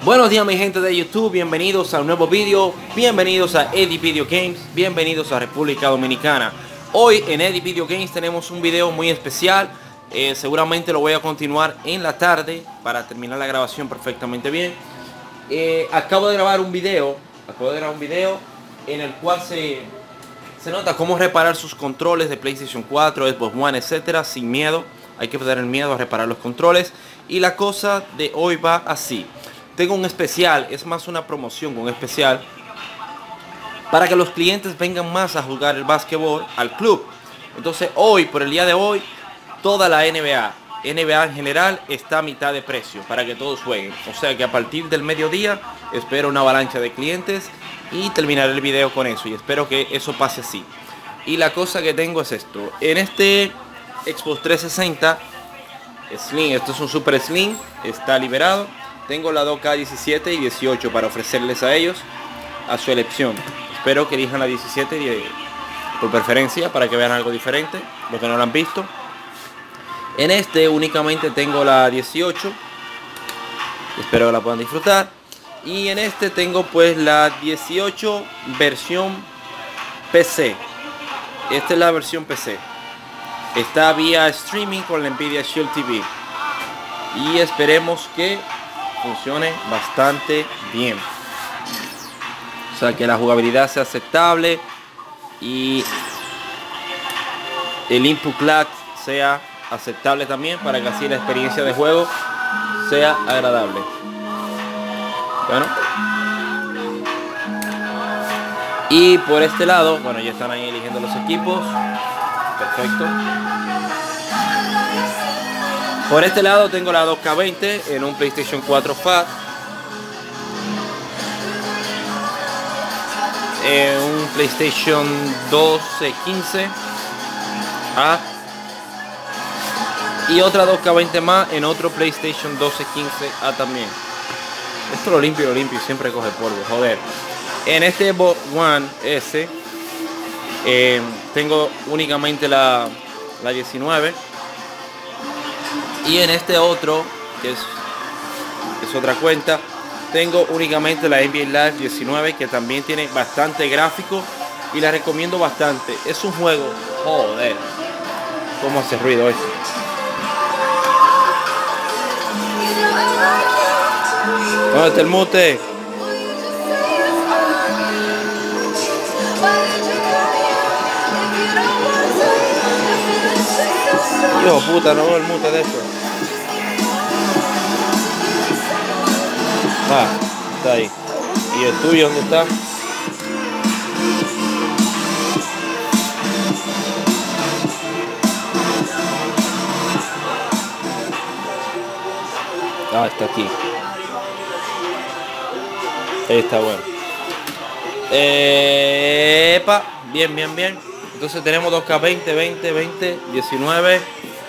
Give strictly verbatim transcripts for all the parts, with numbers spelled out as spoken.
Buenos días mi gente de YouTube, bienvenidos a un nuevo vídeo, bienvenidos a Eddie Video Games, bienvenidos a República Dominicana. Hoy en Eddie Video Games tenemos un video muy especial, eh, seguramente lo voy a continuar en la tarde para terminar la grabación perfectamente bien. Eh, acabo de grabar un video, acabo de grabar un video en el cual se, se nota cómo reparar sus controles de PlayStation cuatro, Xbox One, etcétera, sin miedo. Hay que perder el miedo a reparar los controles. Y la cosa de hoy va así. Tengo un especial, es más una promoción, un especial para que los clientes vengan más a jugar el básquetbol al club. Entonces hoy, por el día de hoy, toda la N B A, N B A en general, está a mitad de precio para que todos jueguen. O sea que a partir del mediodía espero una avalancha de clientes y terminaré el video con eso. Y espero que eso pase así. Y la cosa que tengo es esto. En este Xbox trescientos sesenta Slim, esto es un Super Slim, está liberado. Tengo la dos K diecisiete y dieciocho para ofrecerles a ellos a su elección. Espero que elijan la diecisiete por preferencia para que vean algo diferente, los que no lo han visto. En este únicamente tengo la dieciocho. Espero que la puedan disfrutar. Y en este tengo pues la dieciocho versión P C. Esta es la versión P C. Está vía streaming con la Nvidia Shield T V. Y esperemos que funcione bastante bien. O sea, que la jugabilidad sea aceptable y el input lag sea aceptable también, para que así la experiencia de juego sea agradable. Bueno, y por este lado, bueno, ya están ahí eligiendo los equipos. Perfecto. Por este lado tengo la dos K veinte en un PlayStation cuatro Fat, en un PlayStation doce quince A y otra dos K veinte más en otro PlayStation doce quince A también. Esto lo limpio, lo limpio y siempre coge polvo, joder. En este Xbox One S eh, tengo únicamente la, la diecinueve. Y en este otro, que es, es otra cuenta, tengo únicamente la N B A Live diecinueve, que también tiene bastante gráfico y la recomiendo bastante. Es un juego, joder, cómo hace ruido esto. ¿Dónde está el mute? Hijo puta, no veo el mute de eso. Ah, está ahí. ¿Y el tuyo dónde está? Ah, está aquí. Ahí está, bueno. Epa, bien, bien, bien. Entonces tenemos dos K veinte, veinte, veinte, diecinueve.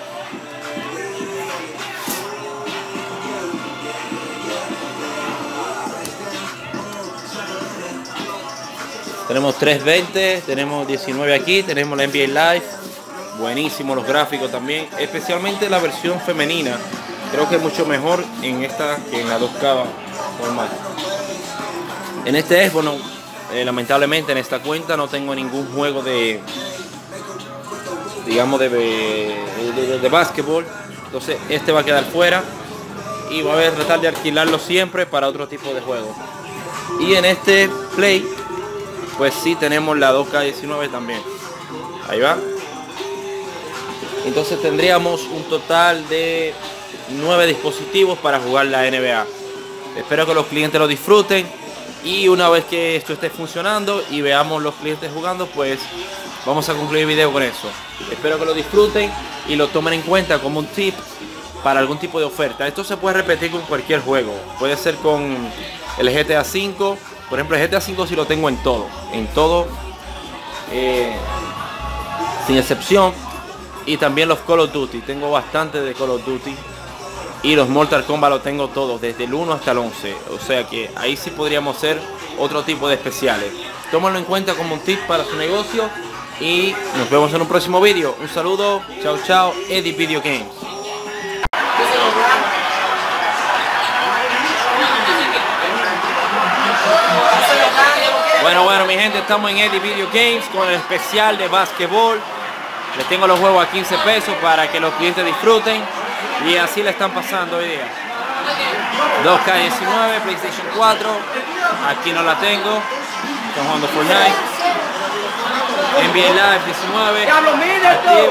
Tenemos trescientos veinte, tenemos diecinueve aquí, tenemos la N B A Live. Buenísimo los gráficos también, especialmente la versión femenina. Creo que es mucho mejor en esta que en la dos K normal. En este es, bueno, eh, lamentablemente en esta cuenta no tengo ningún juego de, digamos, de, de, de, de básquetbol. Entonces este va a quedar fuera y voy a tratar de alquilarlo siempre para otro tipo de juego. Y en este Play, pues sí tenemos la dos K diecinueve también. Ahí va. Entonces tendríamos un total de nueve dispositivos para jugar la N B A. Espero que los clientes lo disfruten. Y una vez que esto esté funcionando y veamos los clientes jugando, pues vamos a concluir el video con eso. Espero que lo disfruten y lo tomen en cuenta como un tip para algún tipo de oferta. Esto se puede repetir con cualquier juego. Puede ser con el G T A cinco. Por ejemplo, el G T A cinco sí lo tengo en todo. En todo. Eh, sin excepción. Y también los Call of Duty. Tengo bastante de Call of Duty. Y los Mortal Kombat los tengo todos, desde el uno hasta el once. O sea que ahí sí podríamos hacer otro tipo de especiales. Tómalo en cuenta como un tip para su negocio. Y nos vemos en un próximo vídeo. Un saludo. Chao, chao. Eddie Video Games. Bueno, bueno, mi gente, estamos en Eddie Video Games con el especial de básquetbol. Les tengo los juegos a quince pesos para que los clientes disfruten. Y así le están pasando hoy día. dos K diecinueve, PlayStation cuatro. Aquí no la tengo. Estoy jugando Fortnite. N B A Live diecinueve. Activo.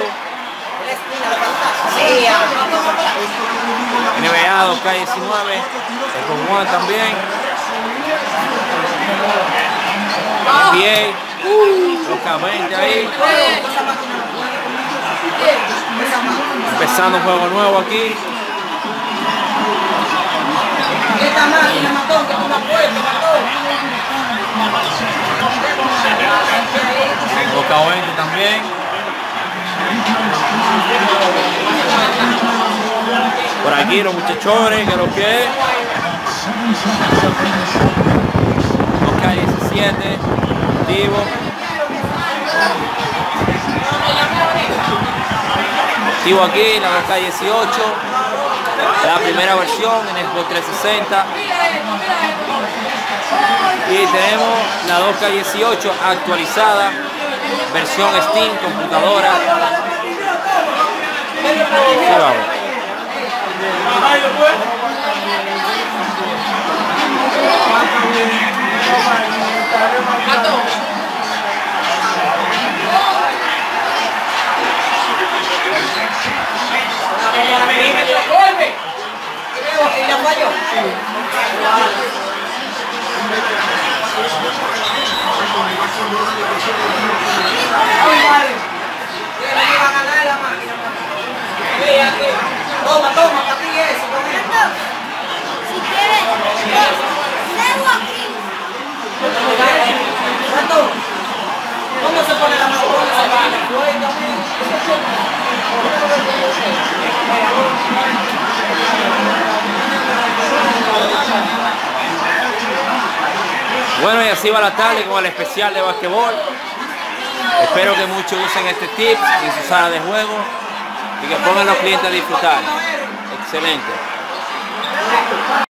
N B A dos K diecinueve. Xbox One también. N B A. dos K veinte ahí. Empezando un juego nuevo aquí. Esta máquina mató, que tú la puedes, mató. dos K veinte también. Por aquí los muchachones, que lo que es. dos K diecisiete, activo. Activo aquí, la dos K dieciocho. La primera versión en Xbox trescientos sesenta. Y tenemos la dos K dieciocho actualizada, versión Steam, computadora. Sí, vamos. Toma, toma, para ti eso. Si quieres, luego aquí. ¿Cómo se pone la mano? Bueno, y así va la tarde con el especial de basquetbol. Espero que muchos usen este tip en su sala de juego y que pongan a los clientes a disfrutar. Excelente.